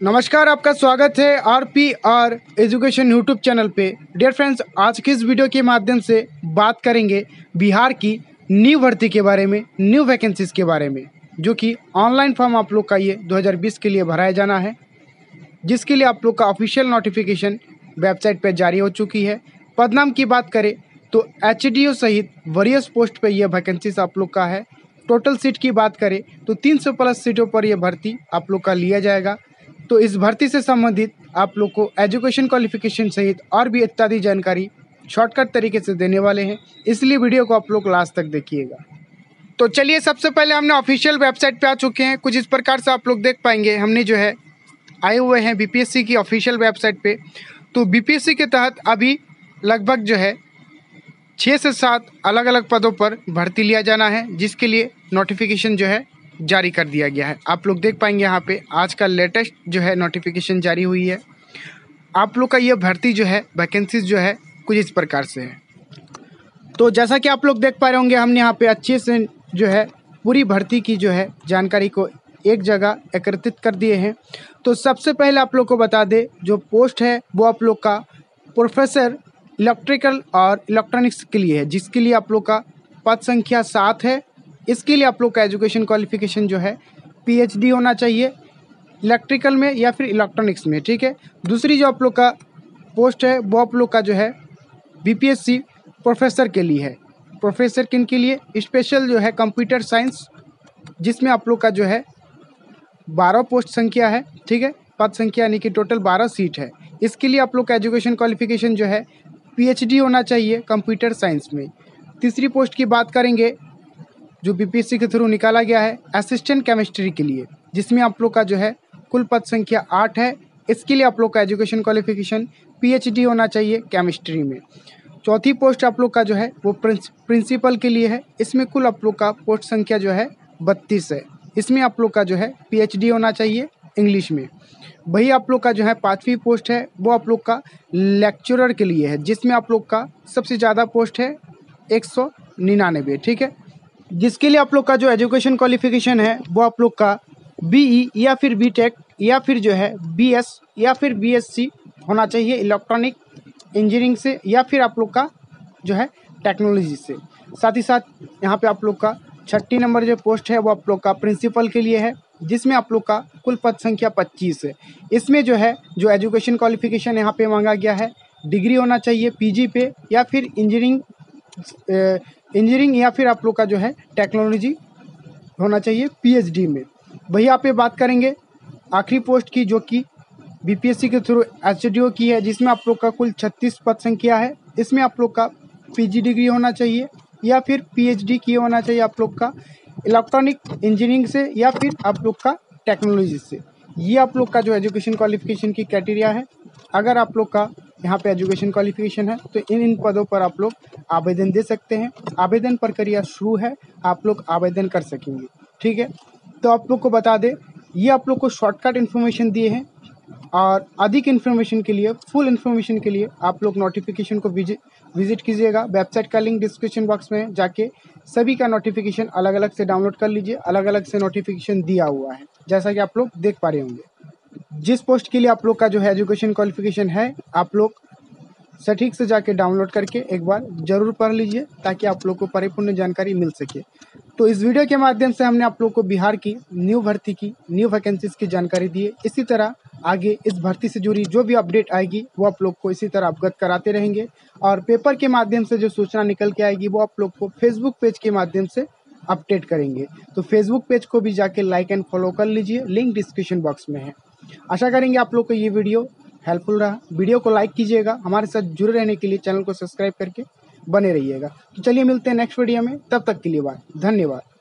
नमस्कार, आपका स्वागत है RPR एजुकेशन यूट्यूब चैनल पे। डियर फ्रेंड्स, आज की इस वीडियो के माध्यम से बात करेंगे बिहार की न्यू भर्ती के बारे में, न्यू वैकेंसीज के बारे में, जो कि ऑनलाइन फॉर्म आप लोग का ये 2020 के लिए भराया जाना है, जिसके लिए आप लोग का ऑफिशियल नोटिफिकेशन वेबसाइट पर जारी हो चुकी है। पद नाम की बात करें तो HDO सहित वरीयस पोस्ट पे यह वैकेंसीज आप लोग का है। टोटल सीट की बात करें तो 300 प्लस सीटों पर यह भर्ती आप लोग का लिया जाएगा। तो इस भर्ती से संबंधित आप लोग को एजुकेशन क्वालिफिकेशन सहित और भी इत्यादि जानकारी शॉर्टकट तरीके से देने वाले हैं, इसलिए वीडियो को आप लोग लास्ट तक देखिएगा। तो चलिए, सबसे पहले हमने ऑफिशियल वेबसाइट पे आ चुके हैं। कुछ इस प्रकार से आप लोग देख पाएंगे, हमने जो है आए हुए हैं BPSC की ऑफिशियल वेबसाइट पे। तो BPSC के तहत अभी लगभग जो है 6 से 7 अलग अलग पदों पर भर्ती लिया जाना है, जिसके लिए नोटिफिकेशन जो है जारी कर दिया गया है। आप लोग देख पाएंगे यहाँ पे आज का लेटेस्ट जो है नोटिफिकेशन जारी हुई है। आप लोग का ये भर्ती जो है वैकेंसीज जो है कुछ इस प्रकार से है। तो जैसा कि आप लोग देख पा रहे होंगे, हमने यहाँ पे अच्छे से जो है पूरी भर्ती की जो है जानकारी को एक जगह एकत्रित कर दिए हैं। तो सबसे पहले आप लोग को बता दें, जो पोस्ट है वो आप लोग का प्रोफेसर इलेक्ट्रिकल और इलेक्ट्रॉनिक्स के लिए है, जिसके लिए आप लोग का पद संख्या 7 है। इसके लिए आप लोग का एजुकेशन क्वालिफिकेशन जो है PhD होना चाहिए इलेक्ट्रिकल में या फिर इलेक्ट्रॉनिक्स में, ठीक है। दूसरी जो आप लोग का पोस्ट है वो आप लोग का जो है BPSC प्रोफेसर के लिए है। प्रोफेसर किन के लिए? स्पेशल जो है कंप्यूटर साइंस, जिसमें आप लोग का जो है 12 पोस्ट संख्या है, ठीक है। पद संख्या यानी कि टोटल 12 सीट है। इसके लिए आप लोग का एजुकेशन क्वालिफिकेशन जो है PhD होना चाहिए कंप्यूटर साइंस में। तीसरी पोस्ट की बात करेंगे जो BPSC के थ्रू निकाला गया है असिस्टेंट केमिस्ट्री के लिए, जिसमें आप लोग का जो है कुल पद संख्या 8 है। इसके लिए आप लोग का एजुकेशन क्वालिफिकेशन PhD होना चाहिए केमिस्ट्री में। चौथी पोस्ट आप लोग का जो है वो प्रिंसिपल के लिए है। इसमें कुल आप लोग का पोस्ट संख्या जो है 32 है। इसमें आप लोग का जो है PhD होना चाहिए इंग्लिश में। वही आप लोग का जो है 5वीं पोस्ट है वो आप लोग का लेक्चरर के लिए है, जिसमें आप लोग का सबसे ज़्यादा पोस्ट है 199, ठीक है। जिसके लिए आप लोग का जो एजुकेशन क्वालिफिकेशन है वो आप लोग का BE या फिर BTech या फिर जो है BS या फिर BSc होना चाहिए इलेक्ट्रॉनिक इंजीनियरिंग से, या फिर आप लोग का जो है टेक्नोलॉजी से। साथ ही साथ यहाँ पे आप लोग का 6 नंबर जो पोस्ट है वो आप लोग का प्रिंसिपल के लिए है, जिसमें आप लोग का कुल पद संख्या 25 है। इसमें जो है जो एजुकेशन क्वालिफिकेशन यहाँ पे मांगा गया है, डिग्री होना चाहिए PG पे या फिर इंजीनियरिंग या फिर आप लोग का जो है टेक्नोलॉजी होना चाहिए PhD में। वही आप पे बात करेंगे आखिरी पोस्ट की, जो कि BPSC के थ्रू HDO की है, जिसमें आप लोग का कुल 36 पद संख्या है। इसमें आप लोग का PG डिग्री होना चाहिए या फिर PhD किया होना चाहिए आप लोग का इलेक्ट्रॉनिक इंजीनियरिंग से या फिर आप लोग का टेक्नोलॉजी से। ये आप लोग का जो एजुकेशन क्वालिफिकेशन की क्राइटेरिया है। अगर आप लोग का यहाँ पे एजुकेशन क्वालिफिकेशन है तो इन पदों पर आप लोग आवेदन दे सकते हैं। आवेदन प्रक्रिया शुरू है, आप लोग आवेदन कर सकेंगे, ठीक है। तो आप लोग को बता दें, ये आप लोग को शॉर्टकट इन्फॉर्मेशन दिए हैं, और अधिक इन्फॉर्मेशन के लिए, फुल इन्फॉर्मेशन के लिए आप लोग नोटिफिकेशन को विजिट कीजिएगा। वेबसाइट का लिंक डिस्क्रिप्शन बॉक्स में जाके सभी का नोटिफिकेशन अलग अलग से डाउनलोड कर लीजिए। अलग अलग से नोटिफिकेशन दिया हुआ है, जैसा कि आप लोग देख पा रहे होंगे। जिस पोस्ट के लिए आप लोग का जो है एजुकेशन क्वालिफिकेशन है, आप लोग सटीक से जाके डाउनलोड करके एक बार ज़रूर पढ़ लीजिए, ताकि आप लोग को परिपूर्ण जानकारी मिल सके। तो इस वीडियो के माध्यम से हमने आप लोग को बिहार की न्यू भर्ती की, न्यू वैकेंसीज की जानकारी दी है। इसी तरह आगे इस भर्ती से जुड़ी जो भी अपडेट आएगी वो आप लोग को इसी तरह अवगत कराते रहेंगे, और पेपर के माध्यम से जो सूचना निकल के आएगी वो आप लोग को फेसबुक पेज के माध्यम से अपडेट करेंगे। तो फेसबुक पेज को भी जाके लाइक एंड फॉलो कर लीजिए, लिंक डिस्क्रिप्शन बॉक्स में है। आशा करेंगे आप लोग को ये वीडियो हेल्पफुल रहा। वीडियो को लाइक कीजिएगा, हमारे साथ जुड़े रहने के लिए चैनल को सब्सक्राइब करके बने रहिएगा। तो चलिए, मिलते हैं नेक्स्ट वीडियो में, तब तक के लिए बाय, धन्यवाद।